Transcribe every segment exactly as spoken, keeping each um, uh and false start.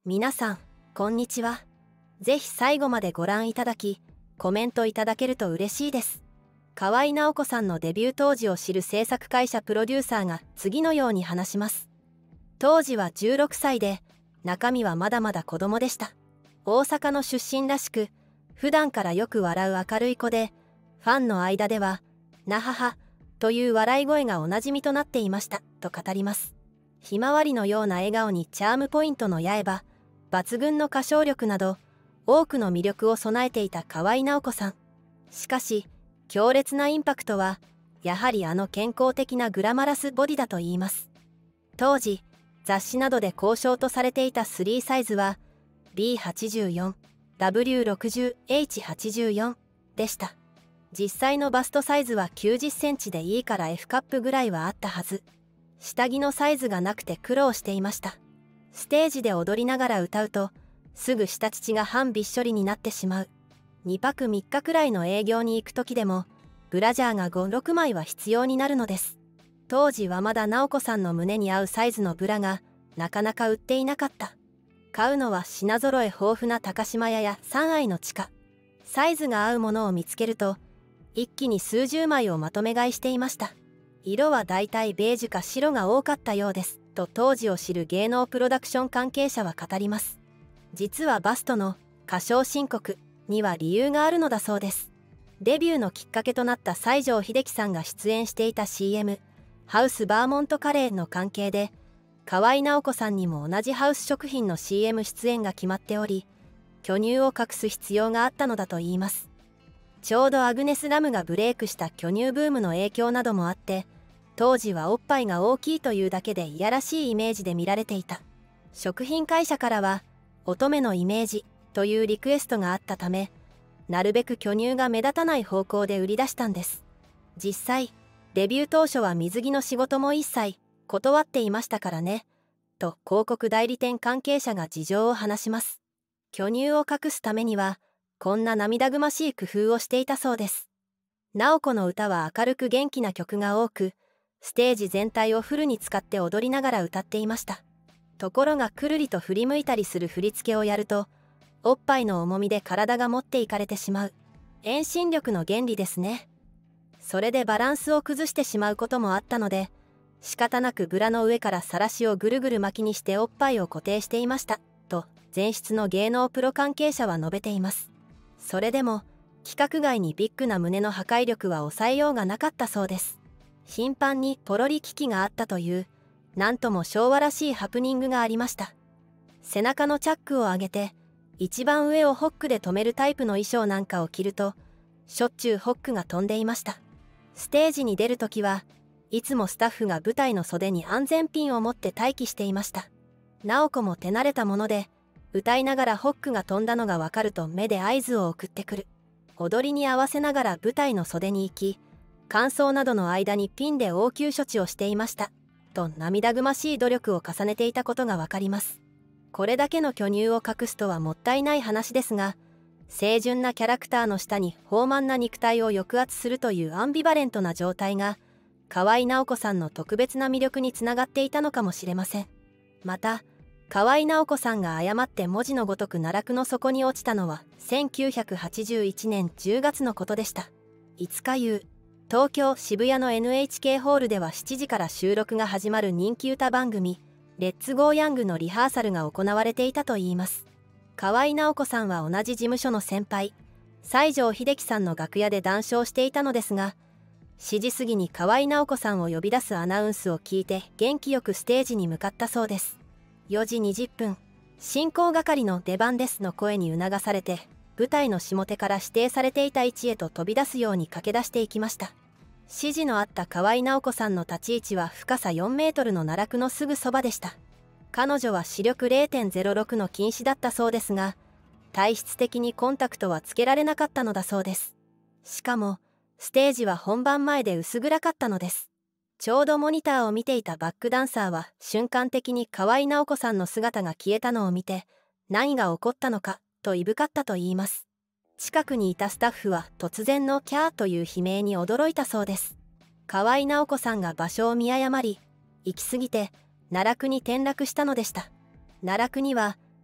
皆さんこんにちは。ぜひ最後までご覧いただきコメントいただけると嬉しいです。河合直子さんのデビュー当時を知る制作会社プロデューサーが次のように話します。当時はじゅうろくさいで中身はまだまだ子供でした。大阪の出身らしく普段からよく笑う明るい子で、ファンの間ではなははという笑い声がおなじみとなっていましたと語ります。ひまわりのような笑顔にチャームポイントの八重歯、抜群の歌唱力など多くの魅力を備えていた河合直子さん。しかし強烈なインパクトはやはりあの健康的なグラマラスボディだといいます。当時雑誌などで好評とされていたスリーサイズは ビーはちじゅうよん、ダブリューろくじゅう、エイチはちじゅうよん でした。実際のバストサイズはきゅうじゅっセンチでいいから エフ カップぐらいはあったはず。下着のサイズがなくて苦労していました。ステージで踊りながら歌うとすぐ下乳が半びっしょりになってしまう。にぱくみっかくらいの営業に行く時でもブラジャーがご、ろくまいは必要になるのです。当時はまだ直子さんの胸に合うサイズのブラがなかなか売っていなかった。買うのは品揃え豊富な高島屋や三愛の地下。サイズが合うものを見つけると一気に数十枚をまとめ買いしていました。色はだいたいベージュか白が多かったようですと当時を知る芸能プロダクション関係者は語ります。実はバストの歌唱申告には理由があるのだそうです。デビューのきっかけとなった西城秀樹さんが出演していた シーエム ハウスバーモントカレーの関係で河合直子さんにも同じハウス食品の シーエム 出演が決まっており、巨乳を隠す必要があったのだといいます。ちょうどアグネス・ラムがブレイクした巨乳ブームの影響などもあって当時はおっぱいが大きいというだけでいやらしいイメージで見られていた。食品会社からは乙女のイメージというリクエストがあったためなるべく巨乳が目立たない方向で売り出したんです。実際デビュー当初は水着の仕事も一切断っていましたからねと広告代理店関係者が事情を話します。巨乳を隠すためにはこんな涙ぐましい工夫をしていたそうです。直子の歌は明るく元気な曲が多くステージ全体をフルに使って踊りながら歌っていました。ところがくるりと振り向いたりする振り付けをやるとおっぱいの重みで体が持っていかれてしまう。遠心力の原理ですね。それでバランスを崩してしまうこともあったので仕方なくブラの上からさらしをぐるぐる巻きにしておっぱいを固定していましたと前室の芸能プロ関係者は述べています。それでも規格外にビッグな胸の破壊力は抑えようがなかったそうです。頻繁にポロリ危機があったというなんとも昭和らしいハプニングがありました。背中のチャックを上げて一番上をホックで留めるタイプの衣装なんかを着るとしょっちゅうホックが飛んでいました。ステージに出るときはいつもスタッフが舞台の袖に安全ピンを持って待機していました。直子も手慣れたもので歌いながらホックが飛んだのがわかると目で合図を送ってくる。踊りに合わせながら舞台の袖に行き間奏などの間にピンで応急処置をしていましたと涙ぐましい努力を重ねていたことがわかります。これだけの巨乳を隠すとはもったいない話ですが清純なキャラクターの下に豊満な肉体を抑圧するというアンビバレントな状態が河合直子さんの特別な魅力につながっていたのかもしれません。また河合直子さんが誤って文字のごとく奈落の底に落ちたのはせんきゅうひゃくはちじゅういちねんじゅうがつのことでした。いつかゆう東京渋谷の エヌエイチケー ホールではしちじから収録が始まる人気歌番組レッツゴーヤングのリハーサルが行われていたといいます。河合直子さんは同じ事務所の先輩西城秀樹さんの楽屋で談笑していたのですがしちじ過ぎに河合直子さんを呼び出すアナウンスを聞いて元気よくステージに向かったそうです。よじにじゅっぷん進行係の出番ですの声に促されて舞台の下手から指定されていた位置へと飛び出すように駆け出していきました。指示のあった河合直子さんの立ち位置は深さよんメートルの奈落のすぐそばでした。彼女は視力 れいてんぜろろく の近視だったそうですが体質的にコンタクトはつけられなかったのだそうです。しかもステージは本番前で薄暗かったのです。ちょうどモニターを見ていたバックダンサーは瞬間的に河合直子さんの姿が消えたのを見て何が起こったのかといぶかったといいます。近くにいたスタッフは突然のキャーという悲鳴に驚いたそうです。河合直子さんが場所を見誤り行き過ぎて奈落に転落したのでした。奈落には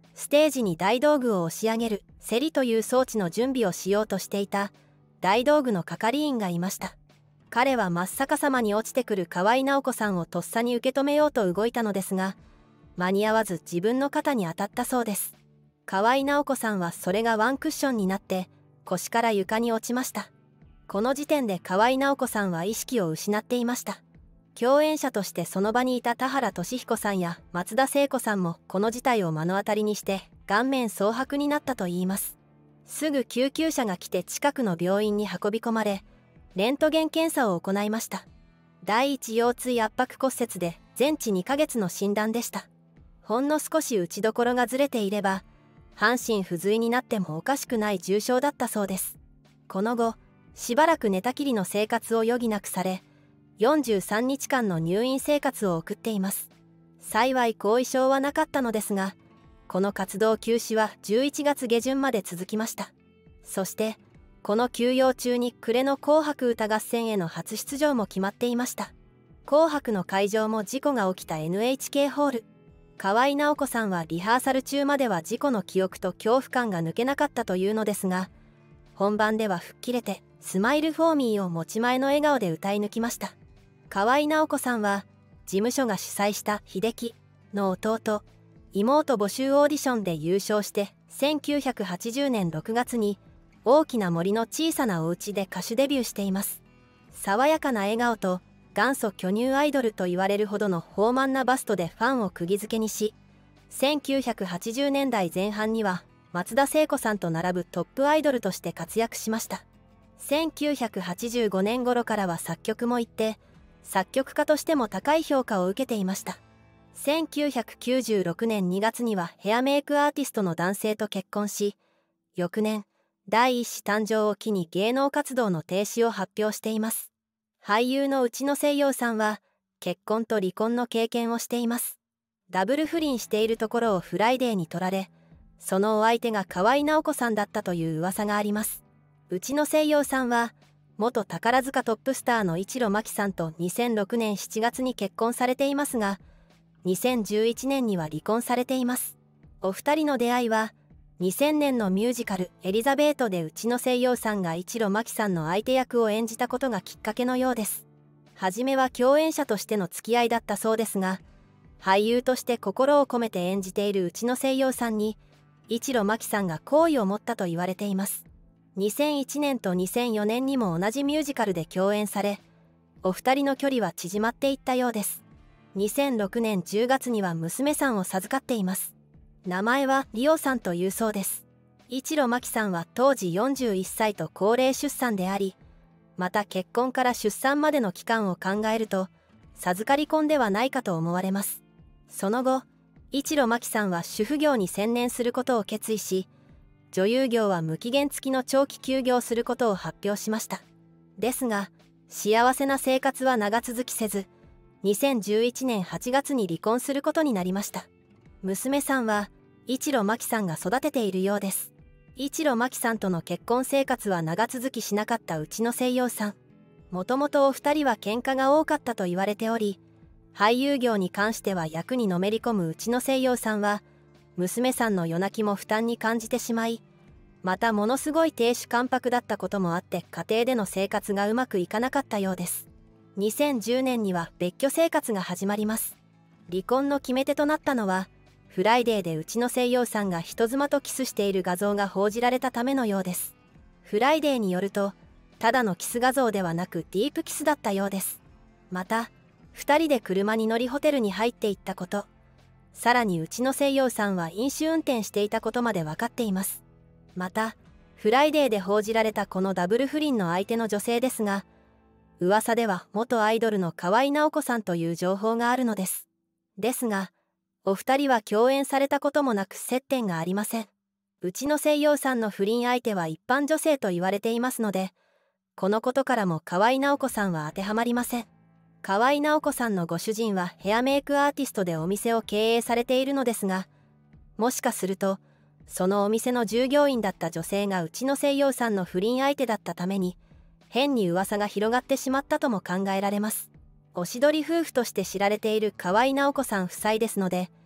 ステージに大道具を押し上げる競りという装置の準備をしようとしていた大道具の係員がいました。彼は真っ逆さまに落ちてくる河合直子さんをとっさに受け止めようと動いたのですが、間に合わず自分の肩に当たったそうです。河合直子さんはそれがワンクッションになって腰から床に落ちました。この時点で河合直子さんは意識を失っていました。共演者としてその場にいた田原俊彦さんや松田聖子さんもこの事態を目の当たりにして顔面蒼白になったといいます。すぐ救急車が来て近くの病院に運び込まれ、レントゲン検査を行いました。第一腰椎圧迫骨折で全治にかげつの診断でした。ほんの少し打ちどころがずれていれば半身不随になってもおかしくない重傷だったそうです。この後しばらく寝たきりの生活を余儀なくされ、よんじゅうさんにちかんの入院生活を送っています。幸い後遺症はなかったのですが、この活動休止はじゅういちがつげじゅんまで続きました。そしてこの休養中に暮れの紅白歌合戦への初出場も決まっていました。紅白の会場も事故が起きた エヌエイチケー ホール。河合直子さんはリハーサル中までは事故の記憶と恐怖感が抜けなかったというのですが、本番では吹っ切れてスマイルフォーミーを持ち前の笑顔で歌い抜きました。河合直子さんは事務所が主催した秀樹の弟妹募集オーディションで優勝して、せんきゅうひゃくはちじゅうねんろくがつに大きな森の小さなお家で歌手デビューしています。爽やかな笑顔と元祖巨乳アイドルと言われるほどの豊満なバストでファンを釘付けにし、せんきゅうひゃくはちじゅうねんだいぜん半には松田聖子さんと並ぶトップアイドルとして活躍しました。せんきゅうひゃくはちじゅうごねん頃からは作曲も行って作曲家としても高い評価を受けていました。せんきゅうひゃくきゅうじゅうろくねんにがつにはヘアメイクアーティストの男性と結婚し、翌年第一子誕生を機に芸能活動の停止を発表しています。俳優の内野聖陽さんは結婚と離婚の経験をしています。ダブル不倫しているところをフライデーに撮られ、そのお相手が河合直子さんだったという噂があります。内野聖陽さんは元宝塚トップスターの一路真希さんとにせんろくねんしちがつに結婚されていますが、にせんじゅういちねんには離婚されています。お二人の出会いはにせんねんのミュージカル「エリザベート」で内野聖陽さんが一路真希さんの相手役を演じたことがきっかけのようです。はじめは共演者としての付き合いだったそうですが、俳優として心を込めて演じている内野聖陽さんに一路真希さんが好意を持ったと言われています。にせんいちねんとにせんよねんにも同じミュージカルで共演され、お二人の距離は縮まっていったようです。にせんろくねんじゅうがつには娘さんを授かっています。名前はリオさんというそうです。一路真希さんは当時よんじゅういっさいと高齢出産であり、また結婚から出産までの期間を考えると授かり婚ではないかと思われます。その後一路真希さんは主婦業に専念することを決意し、女優業は無期限付きの長期休業することを発表しました。ですが幸せな生活は長続きせず、にせんじゅういちねんはちがつに離婚することになりました。娘さんは一路真希さんが育てているようです。一路真希さんとの結婚生活は長続きしなかった内野聖陽さん。もともとお二人は喧嘩が多かったと言われており、俳優業に関しては役にのめり込む内野聖陽さんは娘さんの夜泣きも負担に感じてしまい、またものすごい亭主関白だったこともあって家庭での生活がうまくいかなかったようです。にせんじゅうねんには別居生活が始まります。離婚の決め手となったのはフライデーで内野聖陽さんが人妻とキスしている画像が報じられたためのようです。フライデーによるとただのキス画像ではなくディープキスだったようです。またふたりで車に乗りホテルに入っていったこと、さらに内野聖陽さんは飲酒運転していたことまで分かっています。またフライデーで報じられたこのダブル不倫の相手の女性ですが、噂では元アイドルの河合直子さんという情報があるのです。ですがお二人は共演されたこともなく接点がありません。内野聖陽さんの不倫相手は一般女性と言われていますので、このことからも河合直子さんは当てはまりません。河合直子さんのご主人はヘアメイクアーティストでお店を経営されているのですが、もしかするとそのお店の従業員だった女性が内野聖陽さんの不倫相手だったために変に噂が広がってしまったとも考えられます。おしどり夫婦として知られている河合直子さん夫妻ですので、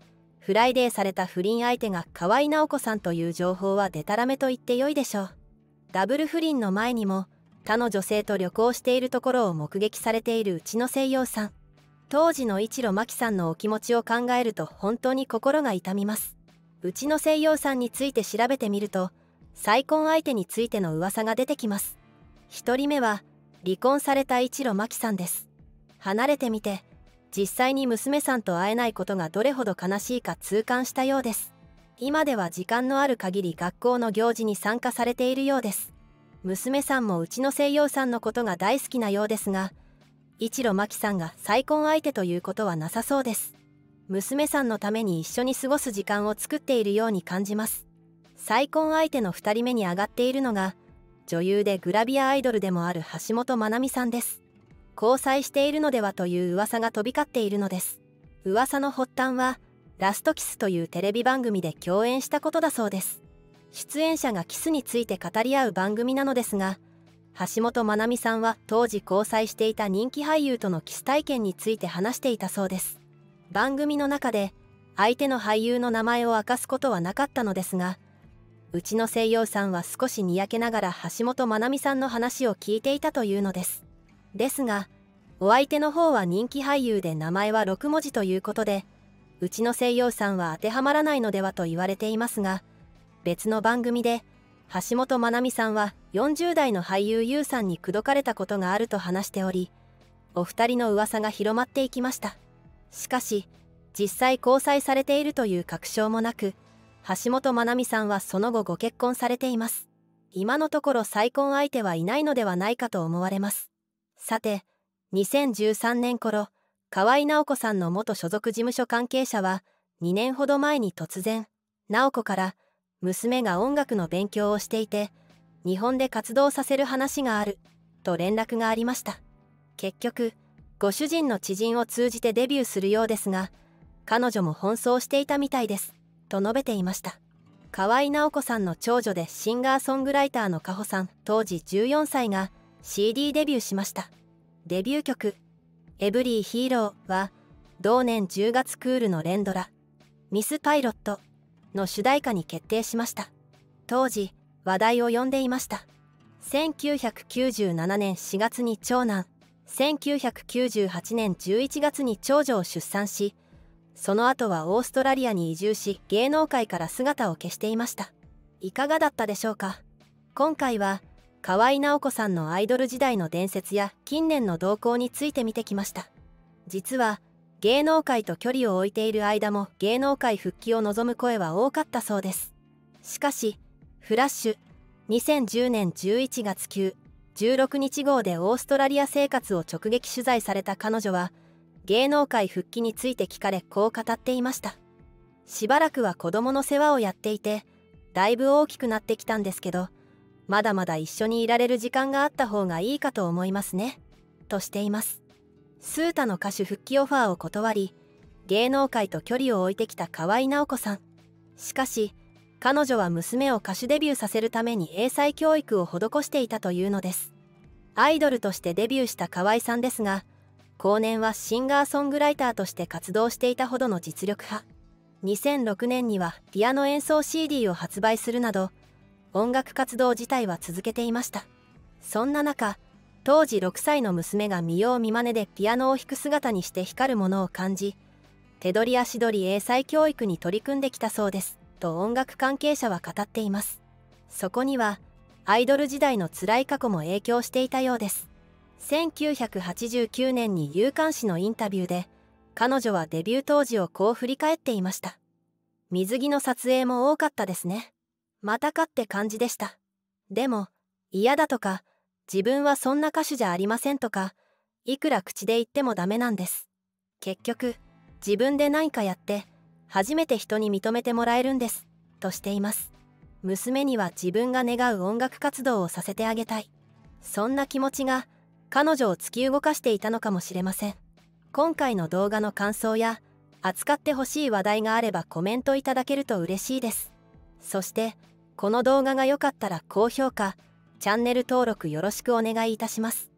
フライデーされた不倫相手が河合直子さんという情報はデタラメと言ってよいでしょう。ダブル不倫の前にも他の女性と旅行しているところを目撃されている内野聖陽さん。当時の一路真希さんのお気持ちを考えると本当に心が痛みます。内野聖陽さんについて調べてみると再婚相手についての噂が出てきます。ひとりめは離婚された一路真希さんです。離れてみて実際に娘さんと会えないことがどれほど悲しいか痛感したようです。今では時間のある限り学校の行事に参加されているようです。娘さんも内野聖陽さんのことが大好きなようですが、一路真希さんが再婚相手ということはなさそうです。娘さんのために一緒に過ごす時間を作っているように感じます。再婚相手のふたりめに上がっているのが女優でグラビアアイドルでもある橋本まなみさんです。交際しているのではという噂が飛び交っているのです。噂の発端はラストキスというテレビ番組で共演したことだそうです。出演者がキスについて語り合う番組なのですが、橋本まなみさんは当時交際していた人気俳優とのキス体験について話していたそうです。番組の中で相手の俳優の名前を明かすことはなかったのですが、内野聖陽さんは少しにやけながら橋本まなみさんの話を聞いていたというのです。ですがお相手の方は人気俳優で名前はろくもじということで、内野聖陽さんは当てはまらないのではと言われていますが、別の番組で橋本まなみさんはよんじゅう代の俳優 ユー さんに口説かれたことがあると話しており、お二人の噂が広まっていきました。しかし実際交際されているという確証もなく、橋本まなみさんはその後ご結婚されています。今のところ再婚相手はいないのではないかと思われます。さて、にせんじゅうさんねん頃、河合直子さんの元所属事務所関係者はにねんほど前に突然直子から娘が音楽の勉強をしていて日本で活動させる話があると連絡がありました。結局ご主人の知人を通じてデビューするようですが、彼女も奔走していたみたいですと述べていました。河合直子さんの長女でシンガーソングライターのかほさん、当時じゅうよんさいが シーディー デビューしました。デビュー曲「エブリーヒーロー」は同年じゅうがつクールの連ドラ「ミス・パイロット」の主題歌に決定しました。当時話題を呼んでいました。せんきゅうひゃくきゅうじゅうななねんしがつに長男、せんきゅうひゃくきゅうじゅうはちねんじゅういちがつに長女を出産し、その後はオーストラリアに移住し芸能界から姿を消していました。いかがだったでしょうか。今回は河合直子さんのアイドル時代の伝説や近年の動向について見てきました。実は芸能界と距離を置いている間も芸能界復帰を望む声は多かったそうです。しかしフラッシュにせんじゅうねんじゅういちがつきゅう、じゅうろくにち号でオーストラリア生活を直撃取材された彼女は芸能界復帰について聞かれこう語っていました。しばらくは子供の世話をやっていてだいぶ大きくなってきたんですけど、まだまだ一緒にいられる時間があった方がいいかと思いますねとしています。スータの歌手復帰オファーを断り芸能界と距離を置いてきた河合直子さん。しかし彼女は娘を歌手デビューさせるために英才教育を施していたというのです。アイドルとしてデビューした河合さんですが、後年はシンガーソングライターとして活動していたほどの実力派。にせんろくねんにはピアノ演奏 シーディー を発売するなど音楽活動自体は続けていました。そんな中、当時ろくさいの娘が見よう見まねでピアノを弾く姿にして光るものを感じ、手取り足取り英才教育に取り組んできたそうですと音楽関係者は語っています。そこにはアイドル時代の辛い過去も影響していたようです。せんきゅうひゃくはちじゅうきゅうねんに夕刊誌のインタビューで彼女はデビュー当時をこう振り返っていました。水着の撮影も多かったですね。またかって感じでした。でも嫌だとか自分はそんな歌手じゃありませんとかいくら口で言ってもダメなんです。結局自分で何かやって初めて人に認めてもらえるんですとしています。娘には自分が願う音楽活動をさせてあげたい、そんな気持ちが彼女を突き動かしていたのかもしれません。今回の動画の感想や扱ってほしい話題があればコメントいただけると嬉しいです。そしてこの動画が良かったら高評価、チャンネル登録よろしくお願いいたします。